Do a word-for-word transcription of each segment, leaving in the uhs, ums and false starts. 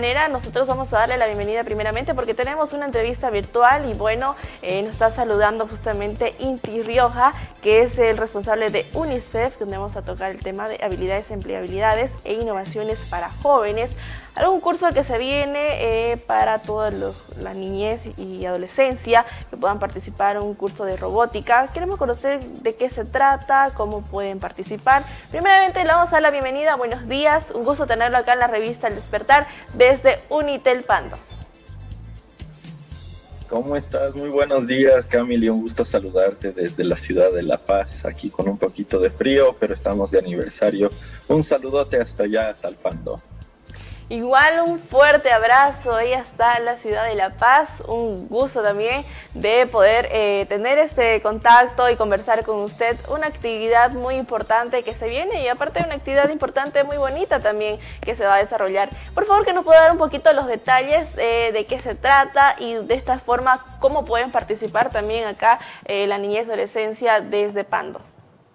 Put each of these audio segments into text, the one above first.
Nosotros vamos a darle la bienvenida primeramente porque tenemos una entrevista virtual y bueno, eh, nos está saludando justamente Inti Rioja, que es el responsable de UNICEF, donde vamos a tocar el tema de habilidades, empleabilidades e innovaciones para jóvenes. Algún curso que se viene eh, para toda la niñez y adolescencia, que puedan participar en un curso de robótica. Queremos conocer de qué se trata, cómo pueden participar. Primeramente le vamos a dar la bienvenida, buenos días, un gusto tenerlo acá en la revista El Despertar desde Unitel Pando. ¿Cómo estás? Muy buenos días, Camila, un gusto saludarte desde la ciudad de La Paz, aquí con un poquito de frío, pero estamos de aniversario. Un saludote hasta allá, hasta el Pando. Igual un fuerte abrazo, ella está en la ciudad de La Paz, un gusto también de poder eh, tener este contacto y conversar con usted, una actividad muy importante que se viene y aparte una actividad importante muy bonita también que se va a desarrollar. Por favor, que nos pueda dar un poquito los detalles eh, de qué se trata y de esta forma cómo pueden participar también acá eh, la niñez y adolescencia desde Pando.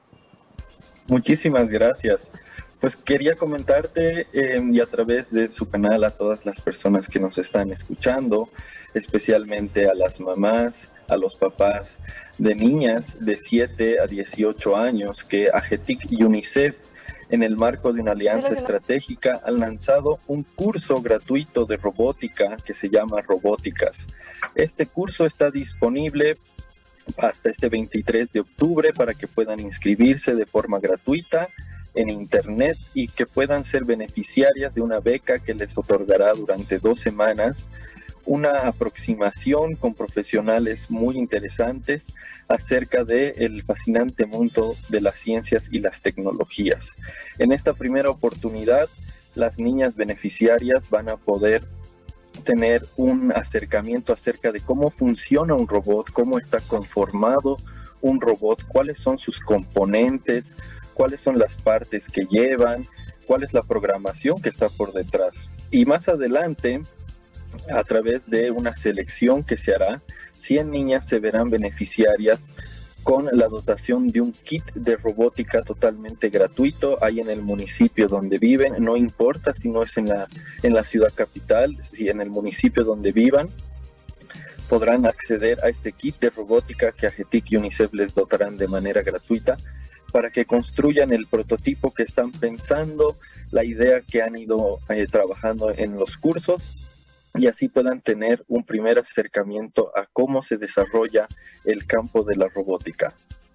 Muchísimas gracias. Pues quería comentarte eh, y a través de su canal a todas las personas que nos están escuchando, especialmente a las mamás, a los papás de niñas de siete a dieciocho años, que AGETIC y UNICEF, en el marco de una alianza estratégica, han lanzado un curso gratuito de robótica que se llama Robóticas. Este curso está disponible hasta este veintitrés de octubre para que puedan inscribirse de forma gratuita en internet y que puedan ser beneficiarias de una beca que les otorgará durante dos semanas una aproximación con profesionales muy interesantes acerca del fascinante mundo de las ciencias y las tecnologías. En esta primera oportunidad, las niñas beneficiarias van a poder tener un acercamiento acerca de cómo funciona un robot, cómo está conformado un robot, cuáles son sus componentes, cuáles son las partes que llevan, cuál es la programación que está por detrás. Y más adelante, a través de una selección que se hará, cien niñas se verán beneficiarias con la dotación de un kit de robótica totalmente gratuito ahí en el municipio donde viven, no importa si no es en la, en la ciudad capital, si en el municipio donde vivan, podrán acceder a este kit de robótica que AGETIC y UNICEF les dotarán de manera gratuita para que construyan el prototipo que están pensando, la idea que han ido eh, trabajando en los cursos y así puedan tener un primer acercamiento a cómo se desarrolla el campo de la robótica.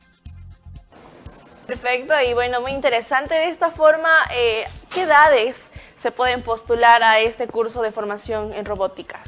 Perfecto, y bueno, muy interesante. De esta forma, eh, ¿qué edades se pueden postular a este curso de formación en robótica?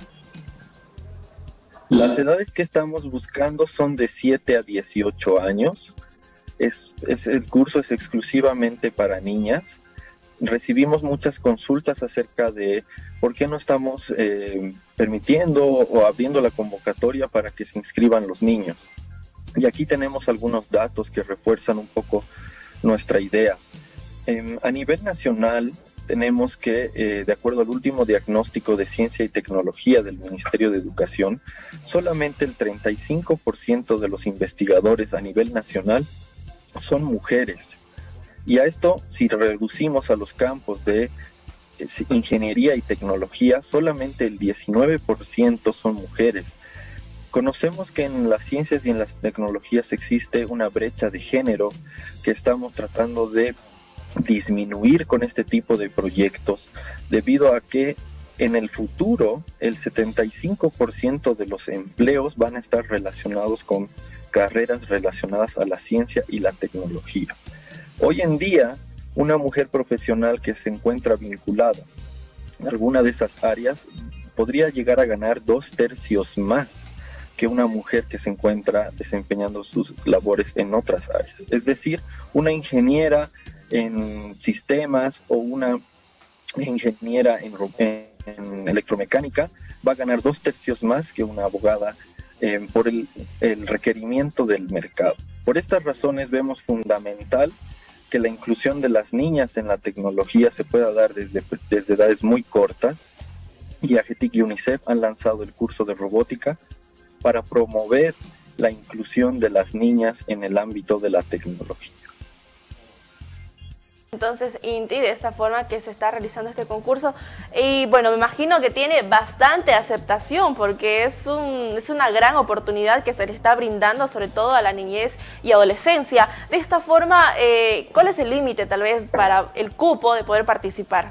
Las edades que estamos buscando son de siete a dieciocho años. Es, es, el curso es exclusivamente para niñas. Recibimos muchas consultas acerca de por qué no estamos eh, permitiendo o abriendo la convocatoria para que se inscriban los niños. Y aquí tenemos algunos datos que refuerzan un poco nuestra idea. Eh, a nivel nacional tenemos que, eh, de acuerdo al último diagnóstico de ciencia y tecnología del Ministerio de Educación, solamente el treinta y cinco por ciento de los investigadores a nivel nacional son mujeres. Y a esto, si reducimos a los campos de eh, ingeniería y tecnología, solamente el diecinueve por ciento son mujeres. Conocemos que en las ciencias y en las tecnologías existe una brecha de género que estamos tratando de disminuir con este tipo de proyectos, debido a que en el futuro el setenta y cinco por ciento de los empleos van a estar relacionados con carreras relacionadas a la ciencia y la tecnología. Hoy en día, una mujer profesional que se encuentra vinculada a alguna de esas áreas podría llegar a ganar dos tercios más que una mujer que se encuentra desempeñando sus labores en otras áreas. Es decir, una ingeniera en sistemas o una ingeniera en, en electromecánica va a ganar dos tercios más que una abogada eh, por el, el requerimiento del mercado. Por estas razones vemos fundamental que la inclusión de las niñas en la tecnología se pueda dar desde, desde edades muy cortas, y AGETIC y UNICEF han lanzado el curso de robótica para promover la inclusión de las niñas en el ámbito de la tecnología. Entonces, Inti, de esta forma que se está realizando este concurso. Y bueno, me imagino que tiene bastante aceptación porque es, un, es una gran oportunidad que se le está brindando sobre todo a la niñez y adolescencia. De esta forma, eh, ¿cuál es el límite tal vez para el cupo de poder participar?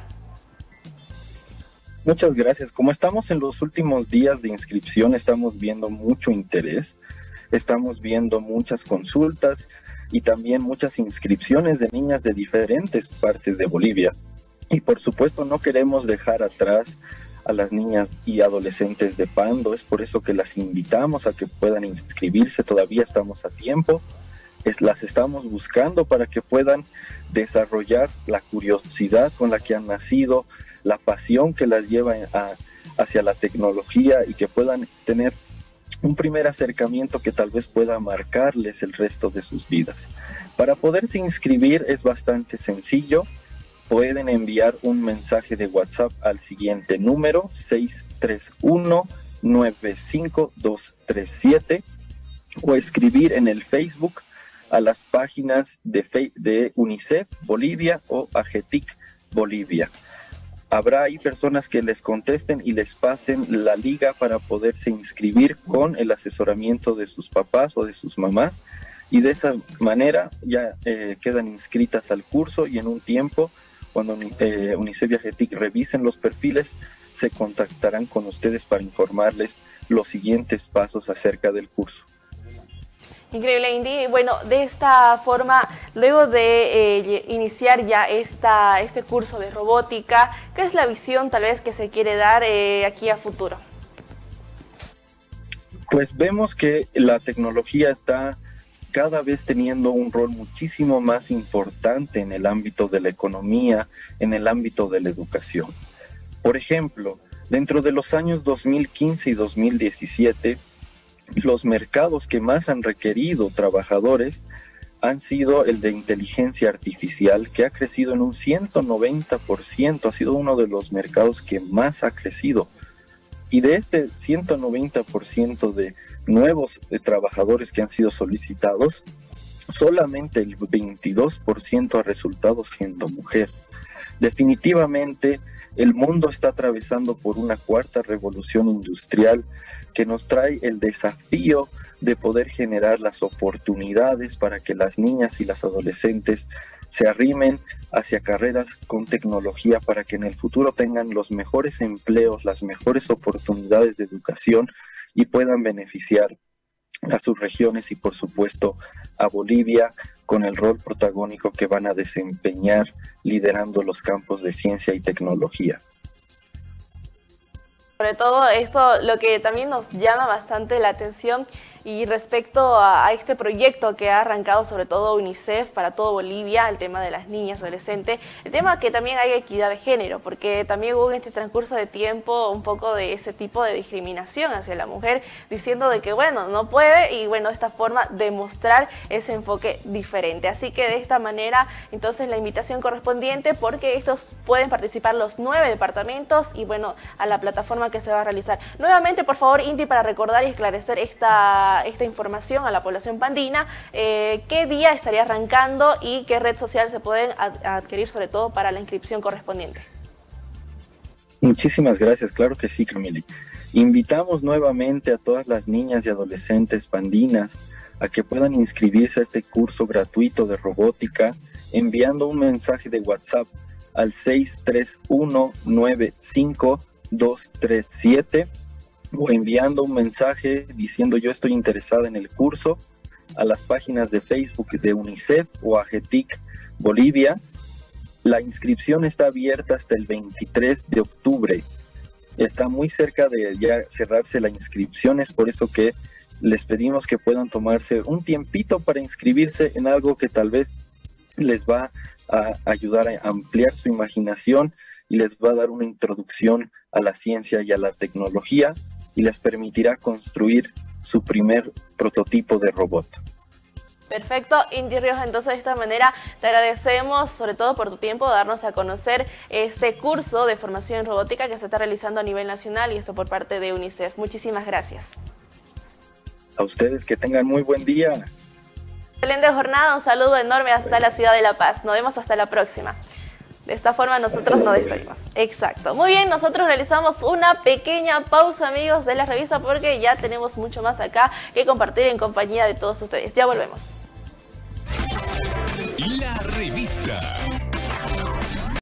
Muchas gracias. Como estamos en los últimos días de inscripción, estamos viendo mucho interés, estamos viendo muchas consultas y también muchas inscripciones de niñas de diferentes partes de Bolivia. Y por supuesto no queremos dejar atrás a las niñas y adolescentes de Pando, es por eso que las invitamos a que puedan inscribirse, todavía estamos a tiempo, es, las estamos buscando para que puedan desarrollar la curiosidad con la que han nacido, la pasión que las lleva a, hacia la tecnología y que puedan tener un primer acercamiento que tal vez pueda marcarles el resto de sus vidas. Para poderse inscribir es bastante sencillo. Pueden enviar un mensaje de WhatsApp al siguiente número seis tres uno, nueve cinco dos tres siete o escribir en el Facebook a las páginas de, de UNICEF Bolivia o AGETIC Bolivia. Habrá ahí personas que les contesten y les pasen la liga para poderse inscribir con el asesoramiento de sus papás o de sus mamás y de esa manera ya eh, quedan inscritas al curso y en un tiempo cuando eh, UNICEF y AGETIC revisen los perfiles se contactarán con ustedes para informarles los siguientes pasos acerca del curso. Increíble, Inti. Bueno, de esta forma, luego de eh, iniciar ya esta, este curso de robótica, ¿qué es la visión tal vez que se quiere dar eh, aquí a futuro? Pues vemos que la tecnología está cada vez teniendo un rol muchísimo más importante en el ámbito de la economía, en el ámbito de la educación. Por ejemplo, dentro de los años dos mil quince y dos mil diecisiete, los mercados que más han requerido trabajadores han sido el de inteligencia artificial, que ha crecido en un ciento noventa por ciento, ha sido uno de los mercados que más ha crecido. Y de este ciento noventa por ciento de nuevos de trabajadores que han sido solicitados, solamente el veintidós por ciento ha resultado siendo mujer. Definitivamente, el mundo está atravesando por una cuarta revolución industrial que nos trae el desafío de poder generar las oportunidades para que las niñas y las adolescentes se arrimen hacia carreras con tecnología para que en el futuro tengan los mejores empleos, las mejores oportunidades de educación y puedan beneficiar a sus regiones y por supuesto a Bolivia con el rol protagónico que van a desempeñar liderando los campos de ciencia y tecnología. Sobre todo esto, lo que también nos llama bastante la atención y respecto a, a este proyecto que ha arrancado sobre todo UNICEF para todo Bolivia, el tema de las niñas, adolescentes, el tema que también hay equidad de género, porque también hubo en este transcurso de tiempo un poco de ese tipo de discriminación hacia la mujer, diciendo de que bueno, no puede y bueno, esta forma de mostrar ese enfoque diferente. Así que de esta manera, entonces la invitación correspondiente, porque estos pueden participar los nueve departamentos y bueno, a la plataforma que se va a realizar. Nuevamente, por favor, Inti, para recordar y esclarecer esta esta información a la población pandina, eh, qué día estaría arrancando y qué red social se pueden ad adquirir sobre todo para la inscripción correspondiente. Muchísimas gracias, claro que sí, Camille. Invitamos nuevamente a todas las niñas y adolescentes pandinas a que puedan inscribirse a este curso gratuito de robótica enviando un mensaje de WhatsApp al seis tres uno, nueve cinco dos tres siete o enviando un mensaje diciendo yo estoy interesada en el curso a las páginas de Facebook de UNICEF o AGETIC Bolivia. La inscripción está abierta hasta el veintitrés de octubre. Está muy cerca de ya cerrarse la inscripción, es por eso que les pedimos que puedan tomarse un tiempito para inscribirse en algo que tal vez les va a ayudar a ampliar su imaginación y les va a dar una introducción a la ciencia y a la tecnología y les permitirá construir su primer prototipo de robot. Perfecto, Inti Rioja, entonces de esta manera te agradecemos sobre todo por tu tiempo de darnos a conocer este curso de formación en robótica que se está realizando a nivel nacional y esto por parte de UNICEF. Muchísimas gracias. A ustedes que tengan muy buen día. Excelente jornada, un saludo enorme hasta la ciudad de La Paz. Nos vemos hasta la próxima. De esta forma nosotros nos despedimos. Exacto. Muy bien, nosotros realizamos una pequeña pausa, amigos de la revista, porque ya tenemos mucho más acá que compartir en compañía de todos ustedes. Ya volvemos. La revista.